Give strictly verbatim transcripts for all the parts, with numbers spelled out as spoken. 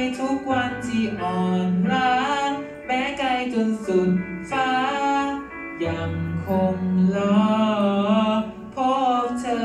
ทุกวันที่อ่อนล้าแม้ไกลจนสุดฟ้ายังคงรอพบเธอ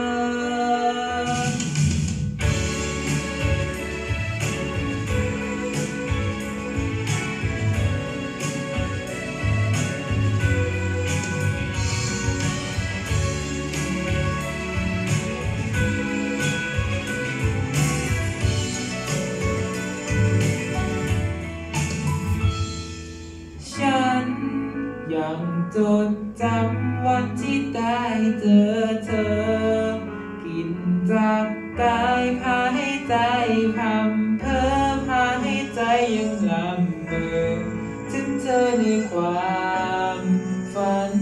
ฉันยังจดจำวันที่ได้เจอเธอกลิ่นจากกายพาให้ใจพำเพ้อพาให้ใจยังลำเมอถึงเธอในความฝัน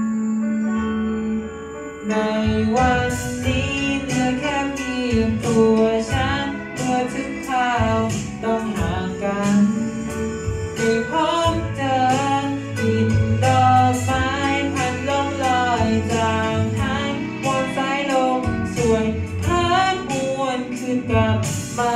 ในวันนี้เหลือแค่เพียงตัวฉันเมื่อถึงข่าวต้องห่างกันได้พบเจอกลิ่นดอกไม้พันล่องลอยจางหายมนสายลมสวยพัดมวนคืนกลับมา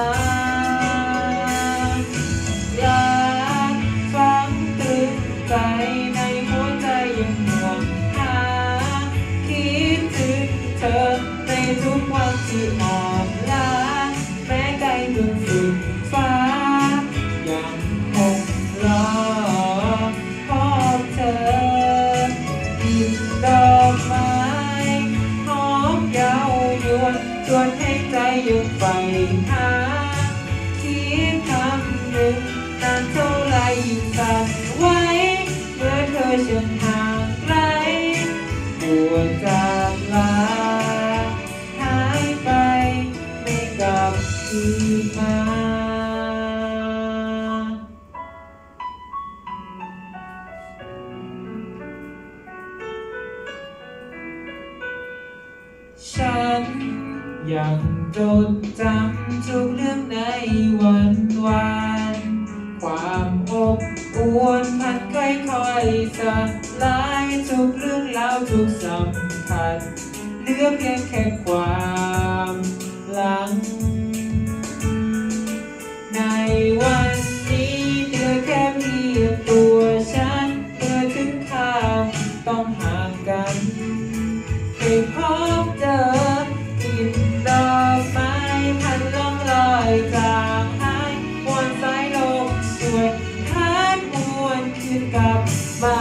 อยากฟังตรึงใจในหัวใจยังห่วงหาคิดถึงเธอในทุกวันที่อ่อนล้าแม้ไกลจนสุดฟ้ายังคงรอพบเธอกลิ่นดอกไม้หอมเย้ายวนชวนให้ใจยังใฝ่หาคิดคำหนึ่งนานเท่าไรยิ่งสั่นไหวเมื่อเธอฉันห่างไกลปวดจากลาหายไปไม่กลับคืนมาฉันยังจดจำทุกเรื่องในวันวานความอบอวลพันค่อยๆสลายทุกเรื่องราวทุกสัมผัสเหลือเพียงแค่ความหลังในวันนี้เหลือแค่เพียงตัวฉันเมื่อถึงข่าวต้องห่างกันได้พบเจอกลิ่นดอกไม้พันล่องลอยจางหายมวนสายลมสวยพัดมวนคืนกลับมา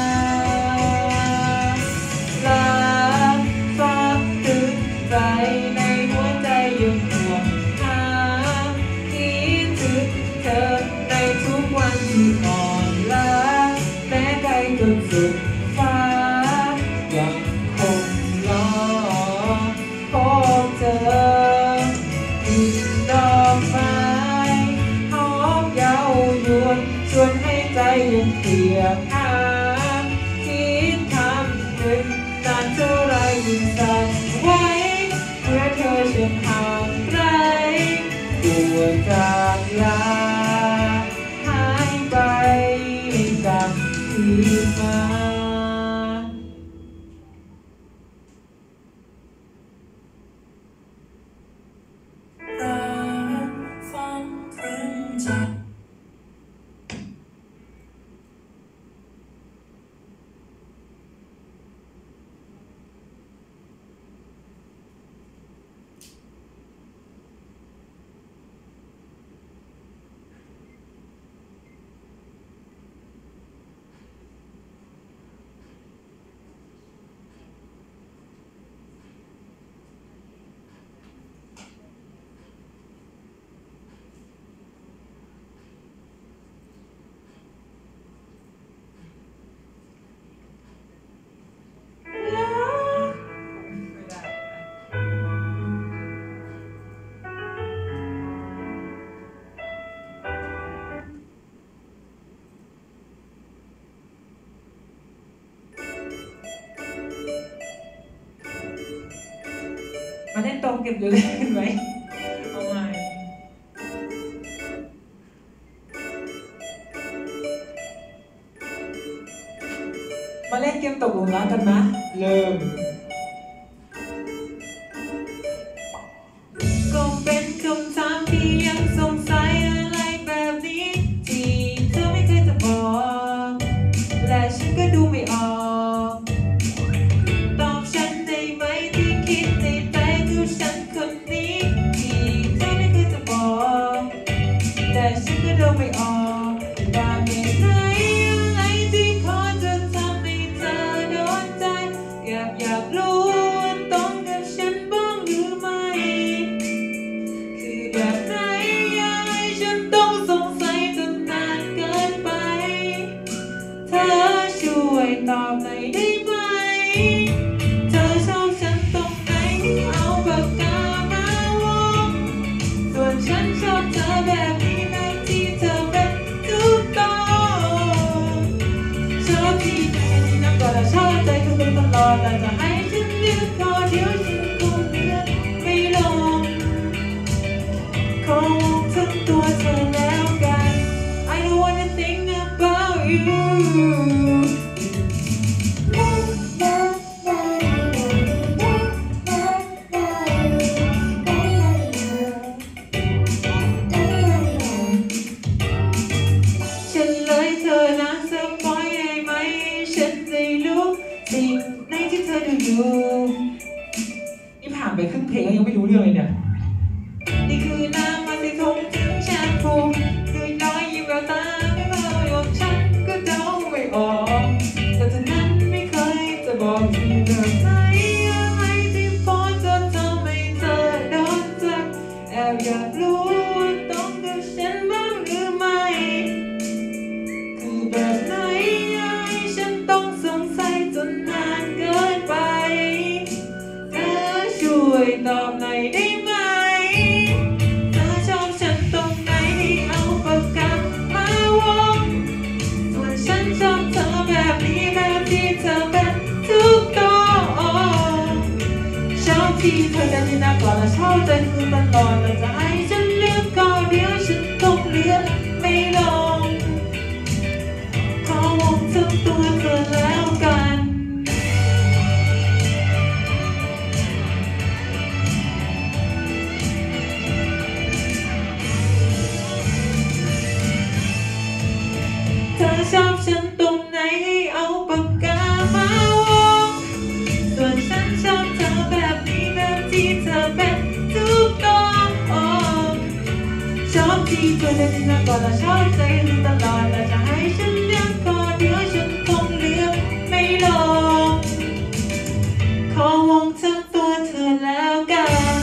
ลาฟังถึงใจในหัวใจยังห่วงหาคิดถึงเธอในทุกวันที่อ่อนล้าแม้ไกลจนสุดฟ้ายังคงรอพบเธอกลิ่นดอกไม้หอมเย้ายวนชวนให้ใจยังเปียกหาคิดคำหนึ่งนานเท่าไรยิ่งสั่นไหวเมื่อเธอฉันห่างไกลปวดจากลาหายไปไม่กลับคืนมาฟังเพลงจากมาเล่นตรงเก็บอยู่เล่นไหมเอาใหม่มาเล่นเกมตกหลุมรักกันนะเริ่มก็เป็นคำถามที่ยังสงสัยอะไรฉันก็เดาไม่ออกว่าเหตุไหนอะไรที่ขอจะทำให้เธอโดนใจอยากอยากรู้ว่าตรงกับฉันบ้างหรือไม่คือแบบไหนอยากให้ฉันต้องสงสัยจนนานเกินไปเธอช่วยตอบหน่อยได้ไหมเธอชอบฉันตรงไหนเอาปากกามาวงส่วนฉันชอบเธอแบบนี้แบบที่เธอเป็นทุกตอนชอบที่เธอที่นักก็ชอบใจทุกคนตลอดแต่จะให้ฉันเลือกขอเดี๋ยวฉันคงเลือกไม่ลงขอวงทั้งตัวเธอแล้วกัน I don't wanna think about youสิ่งในที่เธอดูอยู่นี่ผ่านไปครึ่งเพลงแล้วยังไม่รู้เรื่องเลยเนี่ยนี่คือน้ำมันที่ทงถึงแชมพูคือน้อยยิ้มแววตาไม่เบาหยดฉันก็เดาไม่ออกแต่เธอนั้นไม่เคยจะบอกที่เรื่องไหนอะไรที่พอจะทำให้เธอโดนใจแอบอยากรู้ว่าต้องกับฉันบ้างหรือไม่คือแบบไหนฉันต้องสงสัยจนนานเกินไปเธอช่วยตอบหน่อยได้ไหมเธอชอบฉันตรงไหนให้เอาปากกามาวงส่วนฉันชอบเธอแบบนี้แบบที่เธอเป็นทุกตอนชอบที่เธอจะจินตนาการและชอบใจคือตลอดแต่จะให้ฉันเลือกก็เดี๋ยวฉันคงเลือกไม่ลงขอวงทั้งตัวเธอแล้วกันเธอชอบฉันตรงไหนให้เอาปากกามาวงส่วนฉันชอบเธอแบบนี้แบบที่เธอเป็นทุกตอนชอบที่เธอจะจินตนาการและชอบใจรู้ตลอดแต่จะให้ฉันเลือกก็เดี๋ยวฉันคงเลือกไม่ลงขอวงทั้งตัวเธอแล้วกัน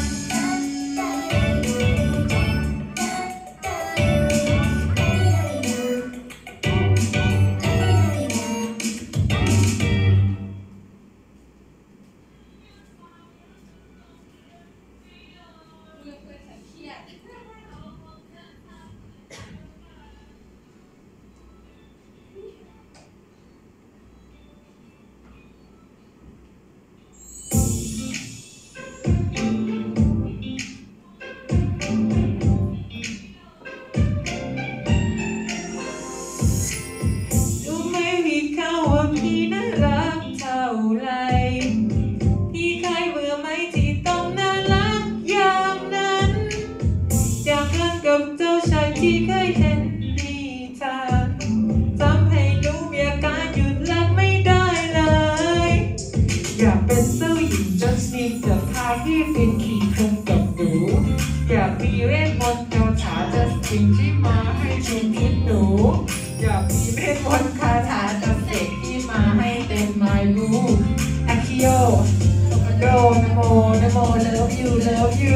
ที่เคยเห็นดีทางทำให้หนูมีอาการหยุดรักไม่ได้เลยอยากเป็นเจ้าหญิงจัสมินจะพาพี่ฟินขี่คงกับหนูอยากมีเวทมนต์เจ้าถาจัสมินที่มาให้ชุมพิษหนูอยากมีเวทมนต์คาถาจัสเสกที่มาให้เต็มไม้รู้อาคิโยโดนโมนโมเลิฟยูเลิฟยู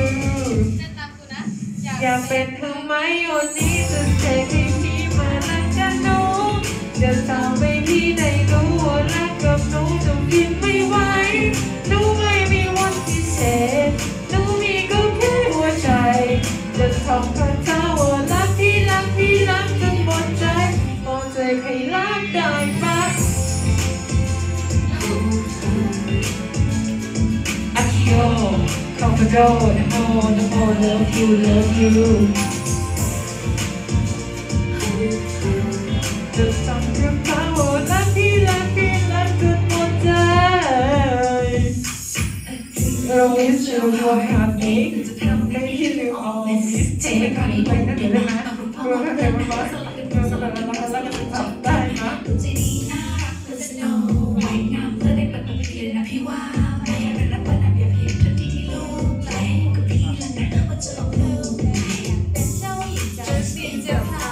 อยากเป็นเธอไหมวันนี้จะเทให้พี่มารักกันหนูจะทำให้พี่ได้รู้ว่ารักกับหนูจะกินไม่ไหวหนูไม่มีวันพิเศษหนูมีก็แค่หัวใจจะท่องคาถาว่ารักพี่รักพี่รักจนหมดใจหมดใจให้รักได้ปะอาคิโยคอมโบโดนะโมนะโม love you love you จะทำกับเขารักพี่รักพี่รักจนหมดใจ I wish you were happy จะทำให้พี่ลืม all this เทไปก่อนไปนั่นเลยนะเพื่อให้มันมาเพื่อสบายแล้วแล้วก็ทำได้นะใจดีน่ารักเพื่อสนุกไว้งามเพื่อได้เปิดเผยนะพี่ว่าไม่อยากเป็นรักเป็นอันเดียวเพียงทันทีที่ลูกแรงก็พี่แล้วนะว่าจะลองลูกเป็นเจ้าหญิงจัสมินจะพา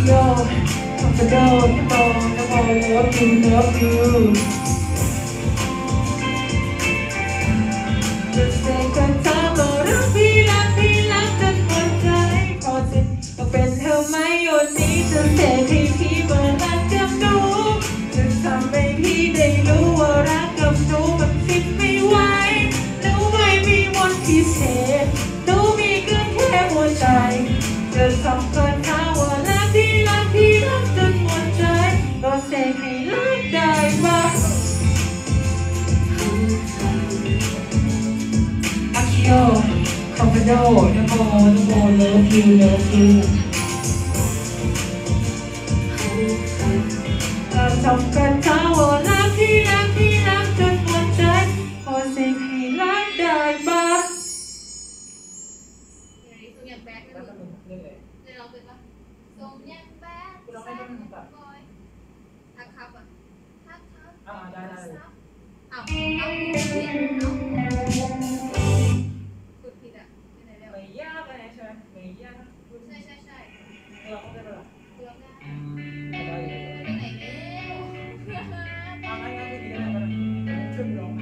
Yo, confident, no more, no more, love you, love you. จะเสกกันเธอบอกรักพี่รักพี่รักจนหมดใจพอจะต้องเป็นเธอไหมวันนี้จะเสกให้พี่เปิดรักกับหนูจะทำให้พี่ได้รู้ว่ารักกับหนูมันคิดไม่ไหวหนูไม่มีวันพิเศษหนูมีเกินแค่หัวใจจะทำเกินเขาว่ารักพี่รักพี่รักจนหมดใจก็เสกให้รักได้บ้างYo, confident, no more, no more, love you, love you. เราทำกันทั้งวันรักพี่รักพี่รักจนหมดใจพอเสกให้รักได้บ้างอย่างนี้ทรงอย่างแบดไม่รู้เลยเราเป็นปะทรงอย่างแบดแซดบอยทักครับอ่ะทักครับอ่าได้ได้เอาเอาเอากดผิดอ่ะไปไหนแล้วไม่ยากเลยใช่ไหมไม่ยากใช่ใช่ใช่เราต้องได้ไหมล่ะเลือกได้ได้ได้ไปไหนแล้วเอาง่ายๆไม่ดีก็ได้ก็ได้ช่วยร้องนะ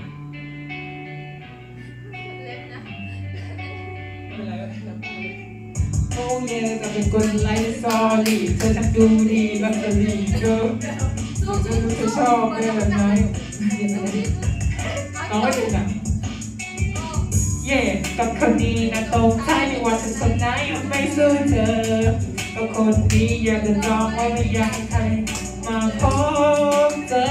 เล็บนะไม่เป็นไรก็ได้โอ้ยจะเป็นคนไลฟ์สตอรี่เธอทำดูดีแบบสลีเกิร์ลเธอเธอชอบเรื่องไหนน้องไม่ถูกอ่ะเย่กับคนดีนะตรงท้ายไม่ว่าจะคนไหนไม่สู้เธอกับคนดีอยากจะจองไว้ไม่อยากให้ใครมาพบเจอ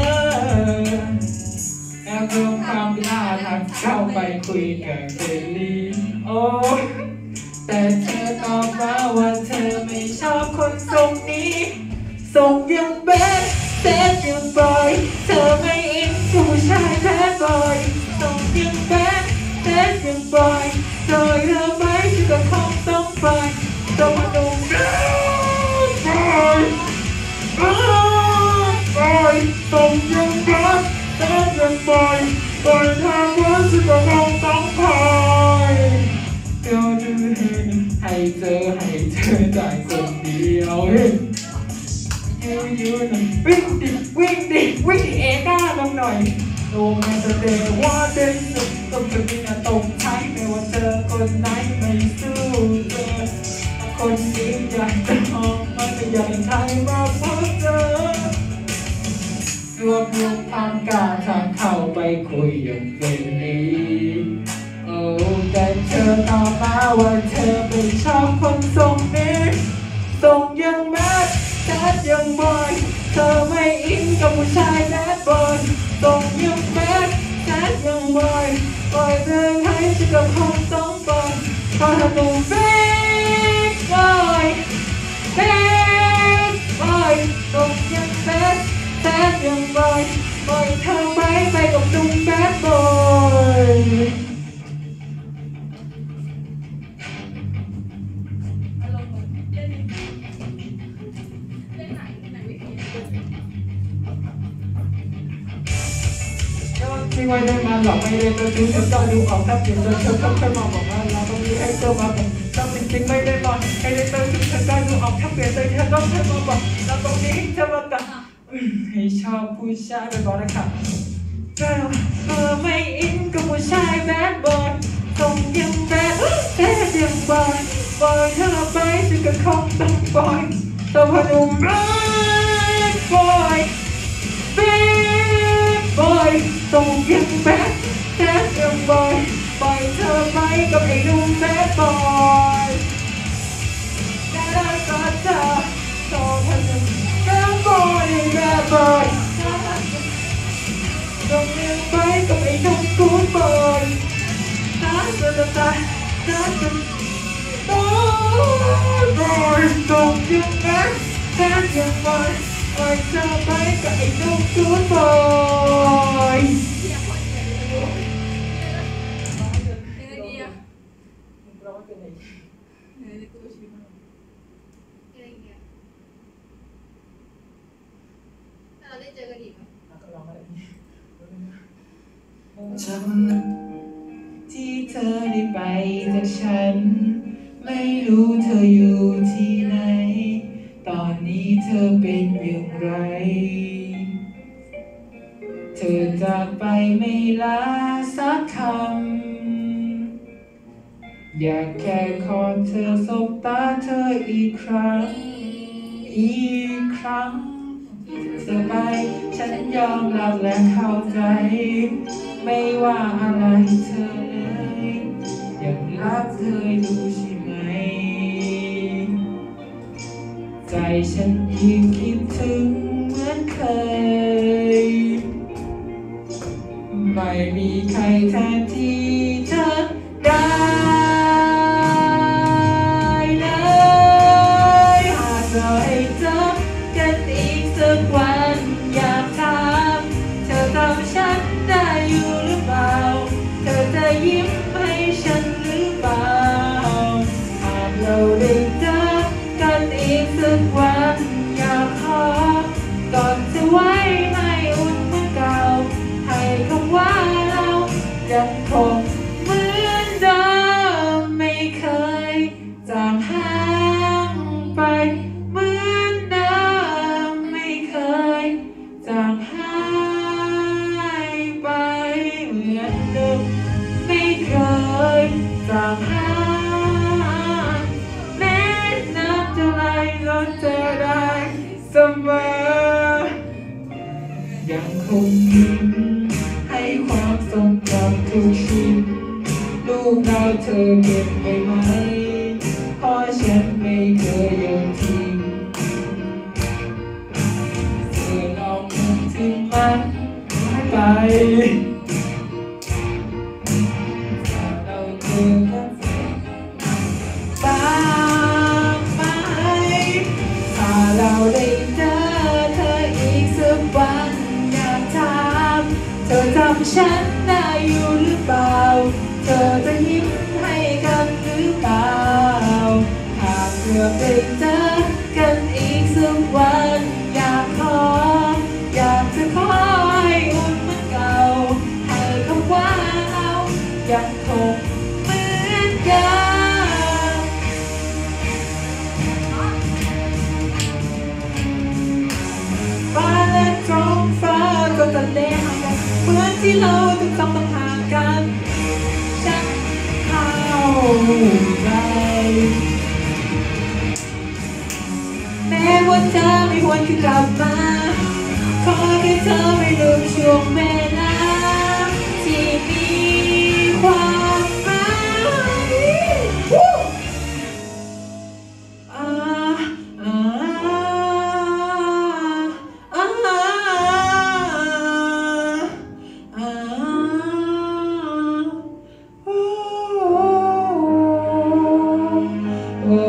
แอบรวมความกล้าทักเข้าไปคุยกับเจลลี่โอ้แต่เธอตอบมาว่าเธอไม่ชอบคนทรงนี้ทรงยังแบดแซดยังบอยเธอไม่อินผู้ชายแบดบอยทรงยังแบดแซดยังบอยโดยเธอไหมฉันก็คงต้องไปต้องมาดูแบดบอยบอยบอยทรงยังแบดแซดยังบอยโดยเธอไหมฉันก็คงต้องไปเดี๋ยวดูให้เจอให้เจอได้คนเดียวเฮ้ยยูยูหน่อยวิ่งดิวิ่งดิวิ่งเอก้าลงหน่อยโอ้แม่จะเดว่าเดินสุดต้องจะมีนะตรงท้ายไม่ว่าเจอคนไหนไม่สู้เจอคนนี้อยากจะมองมันไม่อยากให้ใครมาพบเจอรวบรวมความกล้าทางเข้าไปคุยอย่างเป็นนี้โอ้แต่เธอตอบมาว่าเธอไม่ชอบคนทรงนี้ทรงยังแบดแบดยังบอยเธอไม่อินกับผู้ชายแบดบอยทรงยังแบดแบดยังบอยปล่อยเธอให้ฉันก็คงต้องปล่อยเพราะเธอต้องแบดบอยแบดบอยทรงยังแบดแบดยังบอยปล่อยเธอไปไปกับดุงแบดบอยไม่ว่าได้มาหรอกไม่ได้ตัวจริงเธอก็ดูออกถ้าเปลี่ยนตัวเธอต้องเคยมองบอกว่าเราต้องมีให้เธอมาบอกต้องจริงๆไม่ได้มองไม่ได้ตัวจริงเธอก็ดูออกถ้าเปลี่ยนตัวเธอต้องเคยมาบอกเราต้องมีให้เธอมาบอกให้ชอบผู้ชายไปบอกนะครับเธอเธอไม่อินกับผู้ชายแบดบอยทรงยังแบดแบดยังบอยบอยเธอไปฉันก็คงต้องบอยตัวพนุ่มแบดบอยแบดบอยทรงยังแบดแบดยังบอยปล่อยเธอไปกับไอ้หนุ่มแบดบอยแบดก็เธอโตพนุ่มแบดบอยแบดบอยทรงยังไปกับไอ้หนุ่มกูดบอยตาตาตาตาตาตาบอยบอยทรงยังแบดแบดยังบอยปล่อยเธอไปกับไอ้หนุ่มกูดบอยเราเป็นไงในตัวชีวิตมันอะไรเงี้ยถ้าเราได้เจอกันอีกมั้ยก็ลองอะไรจำที่เธอได้ไปจากฉันไม่รู้เธออยู่ที่ไหนตอนนี้นี้เธอเป็นอย่างไรเธอจากไปไม่ลาสักคำอยากแค่ขอเธอสบตาเธออีกครั้งอีกครั้งเธอไปฉันยอมรับและเข้าใจไม่ว่าอะไรเธอเลยยังรักเธออยู่ใช่ไหมใจฉันยิ่งคิดถึงเหมือนเคยไม่มีใครแทนที่เธอได้เลยหากเราให้เจอกันอีกสักวันอยากถามเธอทำฉันได้อยู่หรือเปล่าเธอจะยิ้มให้ฉันหรือเปล่าหากเราได้เจอกันอีกสักวันอยากขอกอดเธอไว้ให้อุ่นเหมือนเก่าให้คำว่าเรายังคงเหมือนเดิมไม่เคยจางหายไปเหมือนเดิมไม่เคยจางหายไปเหมือนเดิมไม่เคยจางหายแม้น้ำจะไหลเราเจอได้เสมอยังคงยิ้มให้ความทรงจำทุกชิ้นลูกเราเธอเก็บไว้ไหมเพราะฉันไม่เคยโยนทิ้งเธอลองนึกถึงมันไปเราเจอกันบ้างไหมถ้าเราได้เจอเธออีกสักวันอยากถามเธอจำฉันได้อยู่หรือเปล่าเธอจะยิ้มให้กันหรือเปล่าหากเธอได้เจอกันอีกสักวันอยากขออยากจะขอให้อุ่นเหมือนเก่าให้คำว่าเรายังคงเหมือนเดิมฟ้าและท้องฟ้าก็จะเละห่างกันเหมือนที่เราต้องต้องห่างกันฉันเข้าใจแม้ว่าเธอไม่หวนคืนกลับมาขอแค่เธอไม่ลืมช่วงเวลาที่มีความหมายอ่าอ่าอ่าอ่าอ่าโอ้โอ้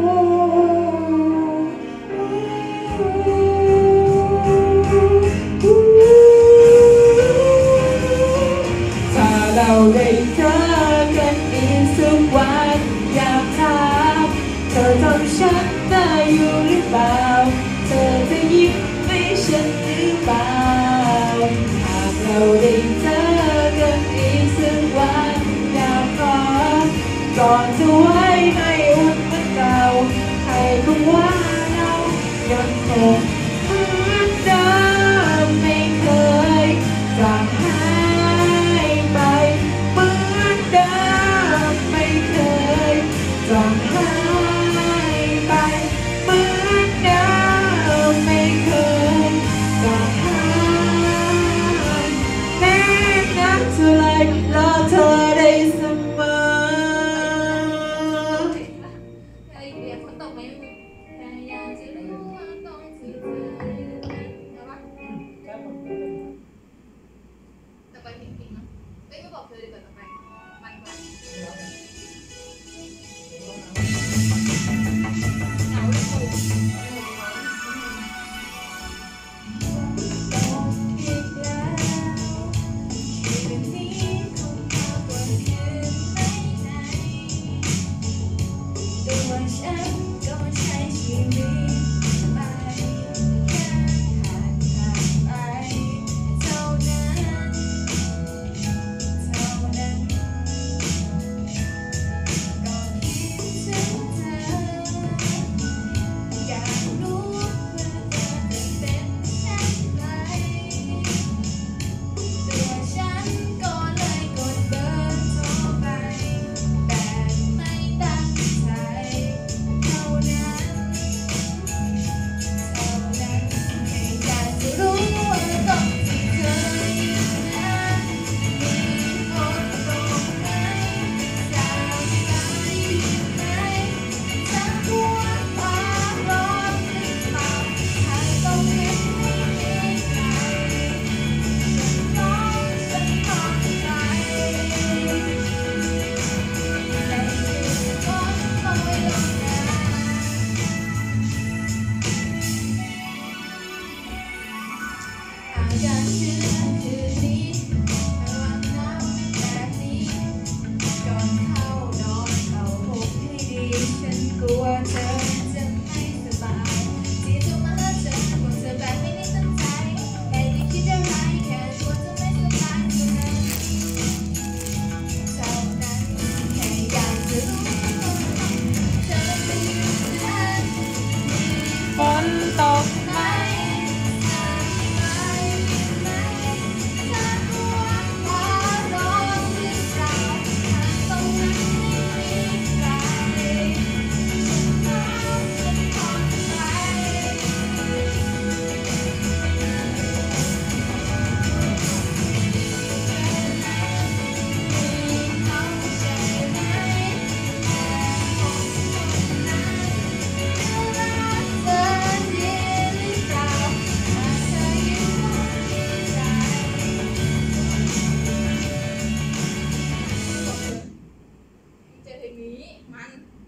ถ้าเราได้เจอกันอีกสักวันอยากถามเธอทำฉันได้อยู่หรือเปล่าเธอจะยิ้มให้ฉันหรือเปล่าหากเราได้เจอกันอีกสักวันอยากขอกอดเธอไว้ให้อุ่นเหมือนเก่าให้คำว่าเรายังคงเหมือนเดิมไม่เคยจางหายไปเหมือนเดิมไม่เคยจางหายไปเหมือนเดิมไม่เคยจางหายแม้น้ำจะไหลรอเธอได้เสมอไอ้เบียร์ฝนตกไหมลูกแต่อยากจะรู้ว่าตอนที่เธอการเชื่อคืนนี้ระวังน้ำแบบนี้ก่อนเข้านอนเอาผมให้ดีฉันกลัวเธอจะไม่สบายที่จะมาหาเธอกลัวเธอแบบไม่ได้ตั้งใจไม่ได้คิดอะไรแค่กลัวเธอไม่สบายเท่านั้นเท่านั้นแค่อยากจะรู้เธอจะอยู่ฉันฝนตกไหมไหมไหมเธอกลัวขอร้องหรือเปล่าหากตรงนั้นไม่มีใครฉันรักฉันปลอดภัยมีเขาใช่ไหมแต่คนคนนั้นจะรักเธอดีหรือเปล่าหากเธออยู่ข้างใจเจอเพลงนี้มัน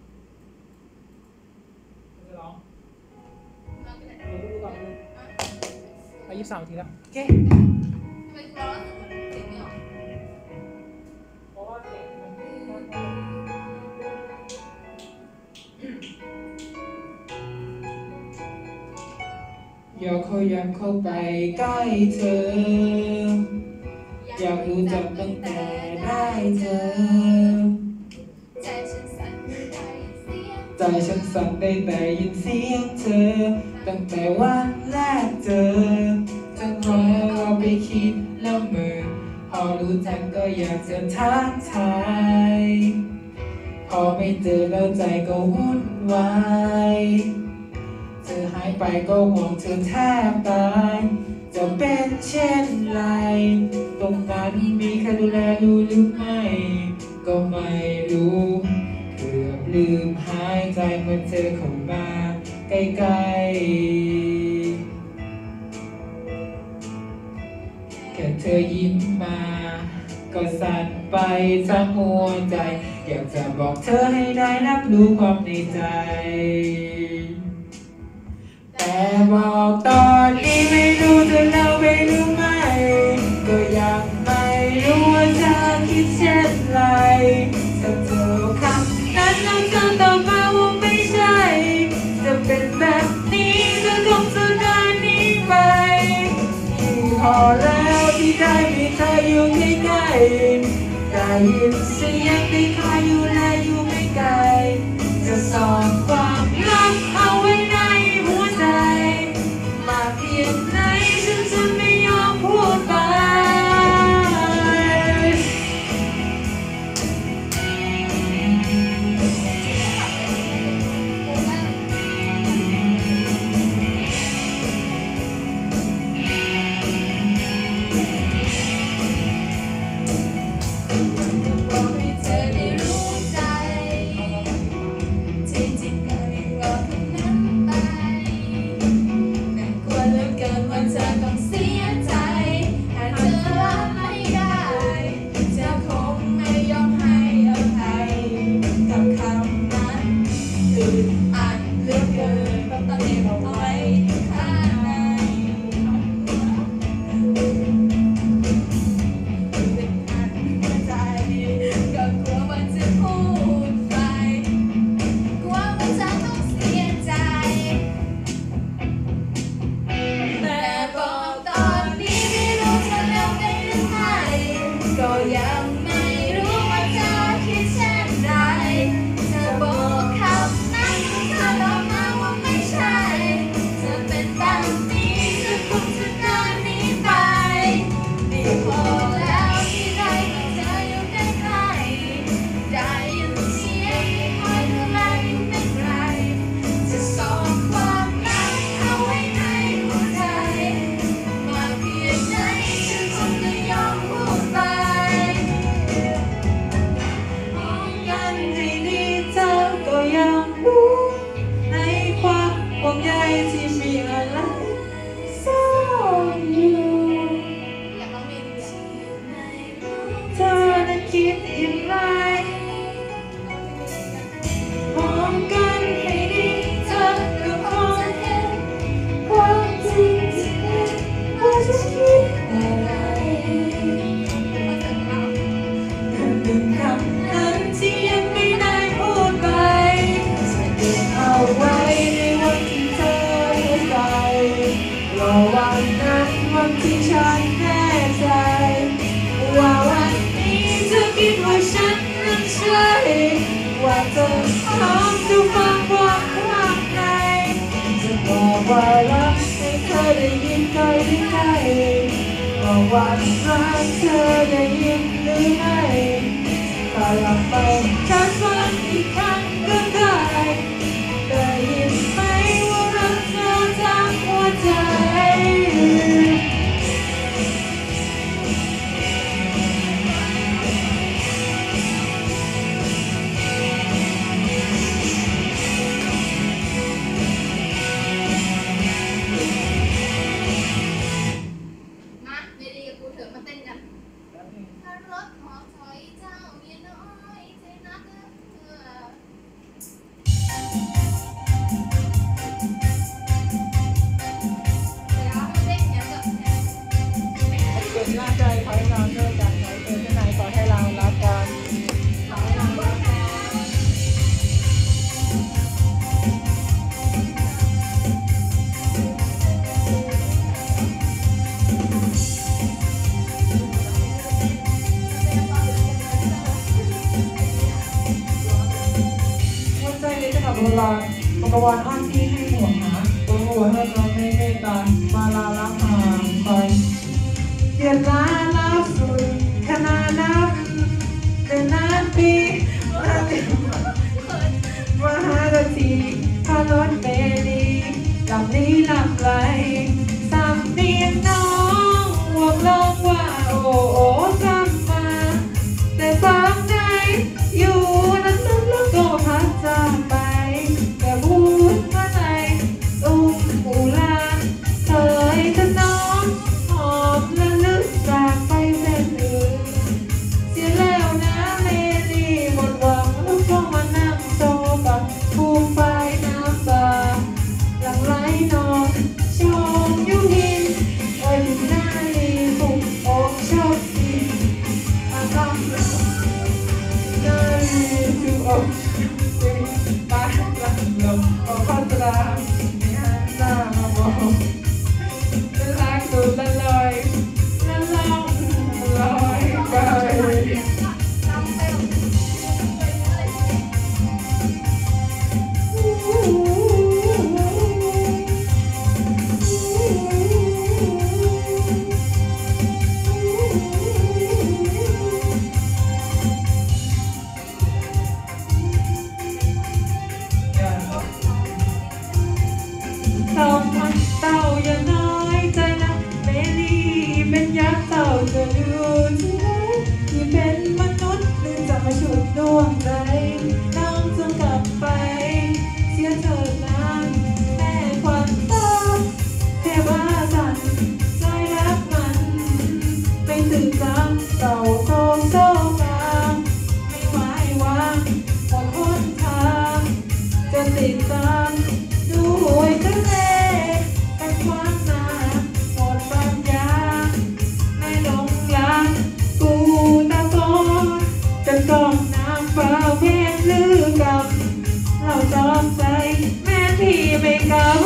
จะร้องเราก็ได้เดี๋ยวดูก่อนไปยี่สิบสามนาทีแล้วโอเคทำไมร้องเหมือนเสียงไม่ออกเพราะว่าเสียงมันอยากเขาอยากเข้าไปใกล้เธอ อยากรู้จักตั้งแต่ได้เจอใจฉันสั่นได้เสียงใจฉันสั่นได้แต่ยินเสียงเธอ ตั้งแต่วันแรกเจอจะคอยเอาไปคิดแล้วเมื่อพอรู้จักก็อยากจะทักทายพอไม่เจอแล้วใจก็วุ่นวายเธอหายไปก็ห่วงเธอแทบตายจะเป็นเช่นไรตรงนั้นมีใครดูแลรู้หรือไม่ก็ไม่รู้เกือบลืมหายใจเมื่อเธอเข้ามาใกล้ๆแค่เธอยิ้มมาก็สั่นไปทั้งหัวใจอยากจะบอกเธอให้ได้รับรู้ความในใจแต่บอกตอนนี้ไม่รู้เธอเล่าไปหรือไม่ก็ยังไม่รู้ว่าเธอคิดเช่นไรถ้าเจอคำนั้นแล้วเธอตอบมาว่าไม่ใช่จะเป็นแบบนี้เธอคงจะเดินหนีไปพอแล้วที่ได้มีเธออยู่ใกล้ๆได้ยินเสียงที่คอยอยู่และอยู่ไม่ไกลจะซ่อนความลับเอาไว้ในหัวใจมาเพียงไหนฉันจะไม่ยอมพูดไปบอกให้เธอได้รู้ใจที่จริงก็รอวันนั้นวันที่ฉันแน่ใจว่าวันนี้เธอคิดว่าฉันนั้นใช่ว่าเธอพร้อมจะฟังความข้างในจะบอกว่ารักให้เธอได้ยินเคยได้ไหมบอกว่ารักเธอได้ยินหรือไม่ถ้าอยากไปฉันฟังอีกครั้งก็ได้ได้ยินไหมว่ารักเธอทั้งหัวใจมาเมลีกับกูเถอะมาเต้นกันถ้ารถหอถอยเจ้าเมียน้อยเทนักเออเดี๋ยวให้เต้นแถวกับแถวเกิดหน้าใจขอให้เราเลิกกันขอให้เธอที่ไหนขอให้เรารักกันขอให้เรารักกันหัวใจนี้จะกับโบราณมังกรวานอ้อนที่ให้ห่วงหาตัวหัวให้เราไม่เมตตามาลาลักห่างไปเดือดร้อนลับสุดขนาดนับเป็นนานปีมาติดมาหานาทีพารถเมลีลำนี้ลำไรสามเนียนน้องหวกลงว่าโอ้โอ้กลับมาแต่ฟังใจอยู่นั้นนั้นแล้วก็พัดจากไปแต่พูดเมื่อไหร่ตุ้มหูลาเธอจะน้องหอมและลึกจากไปเป็นอื่นเสียแล้วนะเมลีหมดหวังแล้วก็มานั่งโซกับภูมิไฟน้ำตาหลังไหลนอนชมยุหินเอ้ยหน้าลีปุกอกชอบกินอาทำหน้าลีปุกอกปากหลังลมขอพัดตราไม่หันหน้ามาบอกเป็นรักสุดละลอยละล่องลอยไป เต่ามันเต่าอย่าน้อยใจนะเมลีเป็นยักษ์เต่าจะดูที่ไหนที่เป็นมนุษย์หรือจะมาฉุดดวงใจน้องจงกลับไปเสียเถิดนานแม่ควันตาเทวาสันใจรักมันไม่ถึงจำเต่าโศกโศกาไม่ไหววางหมดหนทางจะติดตามด้วยทะเลกันขวางหน้าหมดปัญญาไม่หลงรักกูตาบอดจะกองน้ำฟ้าเพชรลือกับเราจอมใจแม่พี่ไม่กล้า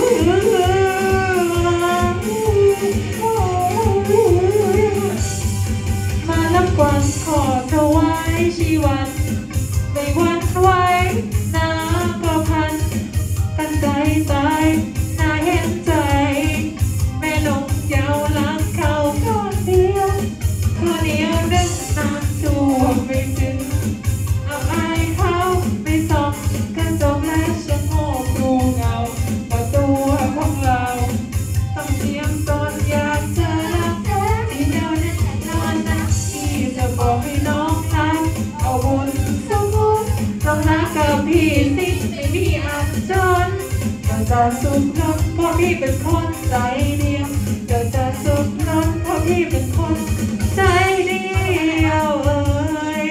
มานับกวันขอถวายชีวันไม่หวั่นไหวน้ำก็พันตั้งใจตายน่าเห็นใจแม่นงยาวล้างเขาข้อเดียวข้อเดียวเรื่องน้ำท่วมไม่ถึงเอาอายเขาไม่ส่องกระจกและฉันโง่ดูเงาว่าตัวของเราต้องเตรียมตนอยากเจอรักแท้ที่เดียวแน่นอนนะที่จะบอกให้น้องรักเอาบุญสมมุติต้องรักกับพี่สิไม่มีอันจนจะจะสุขล้นเพราะพี่เป็นคนใจเดียวจะจะสุขล้นเพราะพี่เป็นคนใจเดียวเอ้ย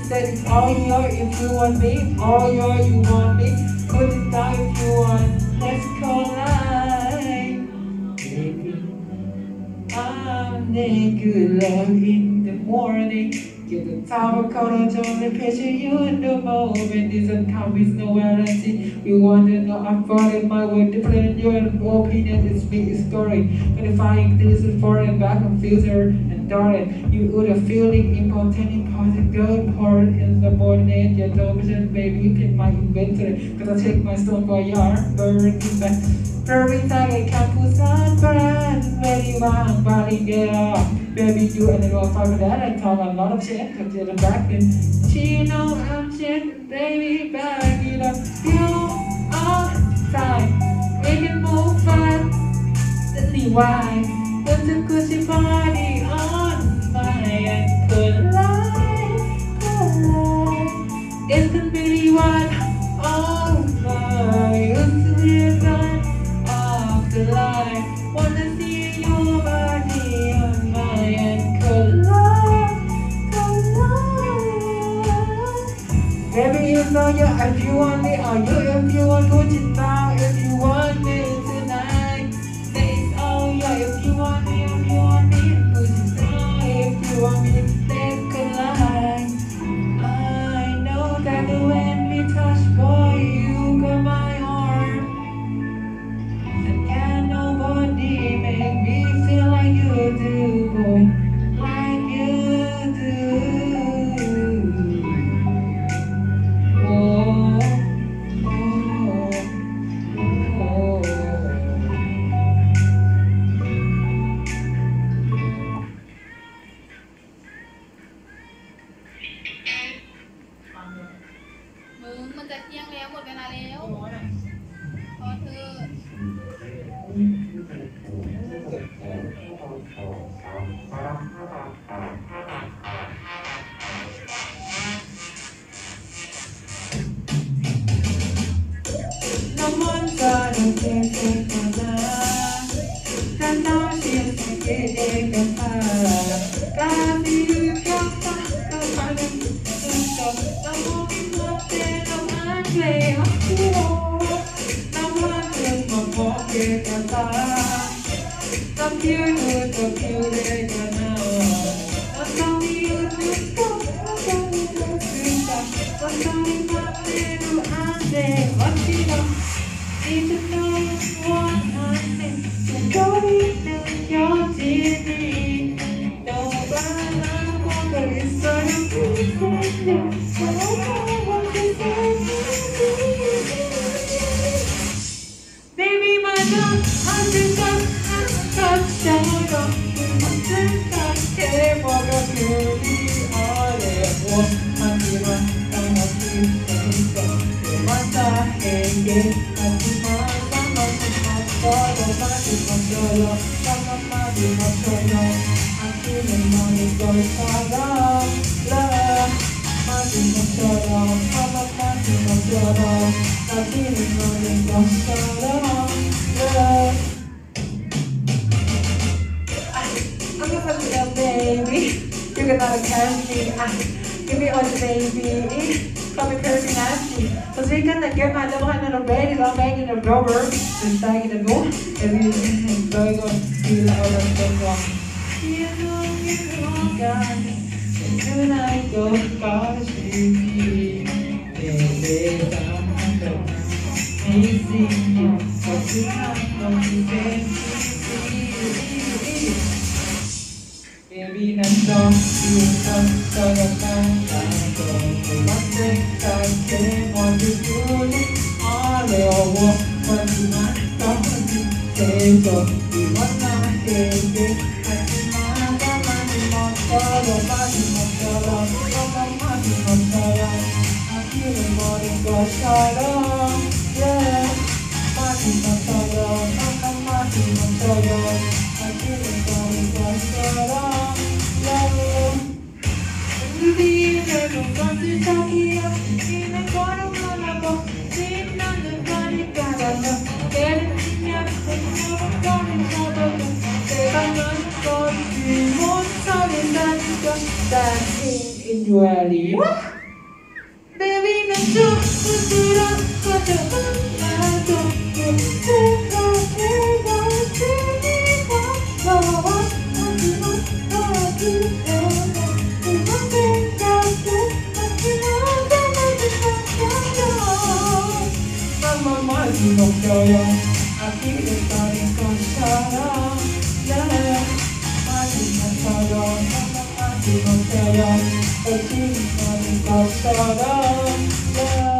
said it's all yours if you want me, all yours you want me. Put it down if you want. Let's collide, baby. I'm naked love in the morning. Get the tower color, only picture you in the moment. Doesn't come with no guarantee. You want to know I'm falling my way. Different your opinion is me is story. Clarifying this is foreign back and future and darling. You would have feeling important, important, good part in the morning. Your television, baby, you pick my inventory. Cause I take my stone for yard, burning back. Every time I can put sunburn, very warm, body get off. Baby, you and the girl talk that I talk a lot of shit, cause you're the back and she know I'm shit, baby, back it up. You all time, we can move fast, that's the why. What's a cushy body on my ankle line, line. It's the really one, oh my, it's the real time of the line. Wanna see your body on my ankle line, line. Baby, you know you if you want me, or you if you want to put it down, if you want me tonight. Say it's all you if you want me, if you want me, put it down, if you want me, take a line. I know that when we touch, boy, you got my arm. And can nobody make me feel like you do, boy, like you do. Oh, oh, oh. มึงมันจะเที่ยงแล้วหมดเวลาแล้วพอเธอ No one got a ticket for that. That's how she's getting a fire. Got you, got that, got that, no one nothing, no one play. No one took my pocket, got that. Some you do, some you they got now. Some you do, some you do, some you do, what you know? Need to know what I mean. Go into your T V. Don't buy my water, it's so beautiful. Baby, my love, I'm just a touchdown. I'm just a kid for the beauty. All it was, I'm the one, I'm a kid, I'm a Mata henge, mati mata mati mata, mati mata, mata mati mata. Aku memang bersara, la. Mati mata, mata mati mata, mati memang bersara, la. I'm gonna put it baby. You can not catch me. Give me all the baby. Call me Percy Nasty. Cause we gonna get my little hand in a bed, I'm banging a rubber, just banging a go, and we going on, feel all of them wrong. You know, you know, God, and tonight go, God, baby, baby, I'm amazing, you, but you can't go to bed, baby, that's all, you know, so you're not, one thing I can't want to do it all the war when you want to talk to me say so you want to hear it I see my money more solo money more solo money more solo I'm feeling more than go solo yeah money more solo money more solo I'm feeling more than go solo yeah Believe that I'm going to talk here in the corner of my book. Sitting on the body, got a look. Getting in your head, never going to have a look. Say I'm not going to be more sorry than just dancing in your life baby not to put up for the I don't think Yo, aquí estar en conchada, la máquina todo, la máquina todo, aquí estar en conchada, la